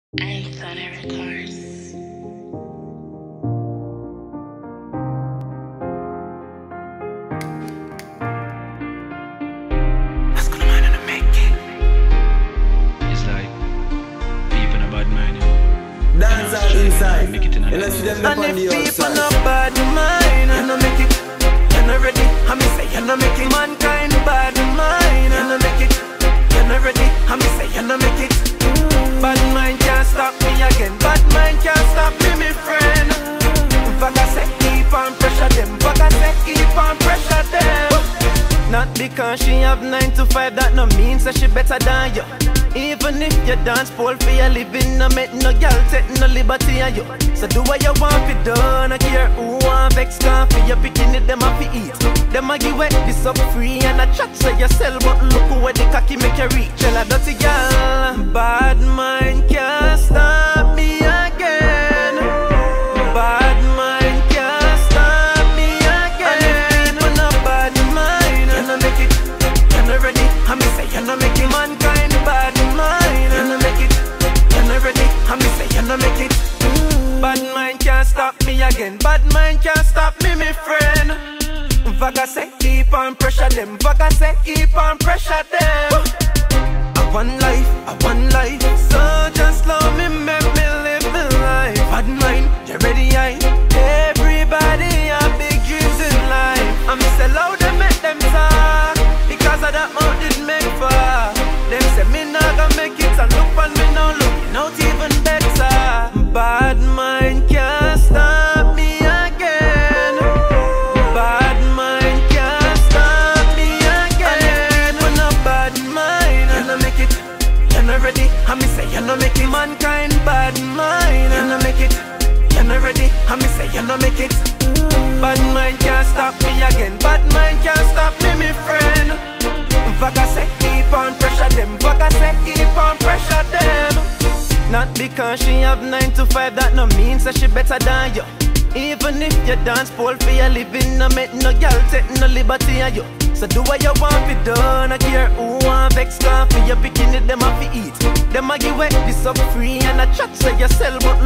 Records. Let's go to mine and make it. It's like people in a bad mind. Dancehallinside. Make it in a You know, see them up And on if the people outside. not bad mind, you no make it. You no ready. I me say you no make it. Mankind bad mind, you no make it. You no ready. I me say you no make it. Bad mind can't stop me again. Bad mind can't stop me, my friend. Vaga say keep on pressure them. Vaga say keep on pressure them. Not because she have 9 to 5, that no means that she better than you. Even if you dance pole for your living, no make no girl take no liberty of you. So do what you want to do, no care who want vex coffee. You picking it, them have to eat. Them a give away this up free and a chat say you sell, but look where the cocky make you reach. Tell a dirty girl, bad mind can't stop me again. Bad mind can't stop me again. And if people not bad mind, you no make it. You no ready. I me say you no make it. Mankind bad mind, you no make it. You no ready. I me say you no make it. Bad mind can't stop me again. Bad mind can't stop me, my friend. Vaga say keep on pressure them. Vaga say keep on pressure them. I one life. So just love me, make me live the life. Bad mind, you ready? Everybody have big dreams in life. I'm so loud to make them talk, because of that mouth it make far. Them say me not gonna make it, and look on me now, looking out even better. Bad mind can't stop me again. Bad mind can't stop me again. And if people not bad mind, you no make it. You no ready. I me say you no make it. Mankind bad mind, you no make it. You no ready. I me say you no make it. Bad mind can't stop me again. Bad mind can't stop me, my friend. Vaga say keep on pressure them. Vaga say keep on pressure them. Not because she have 9 to 5, that no means that she better than you. Even if you dance pole for your living, no make no girl take no liberty of you. So do what you want to do, no care who want vex coffee. You picking it, them have to eat. Them a give away this up free and a chat say you sell, but